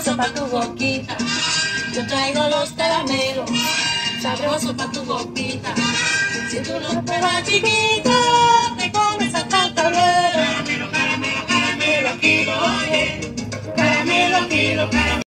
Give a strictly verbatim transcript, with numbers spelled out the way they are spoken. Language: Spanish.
sabroso pa' tu boquita. Yo traigo los caramelos, sabroso pa' tu boquita. Si tú lo pruebas chiquita.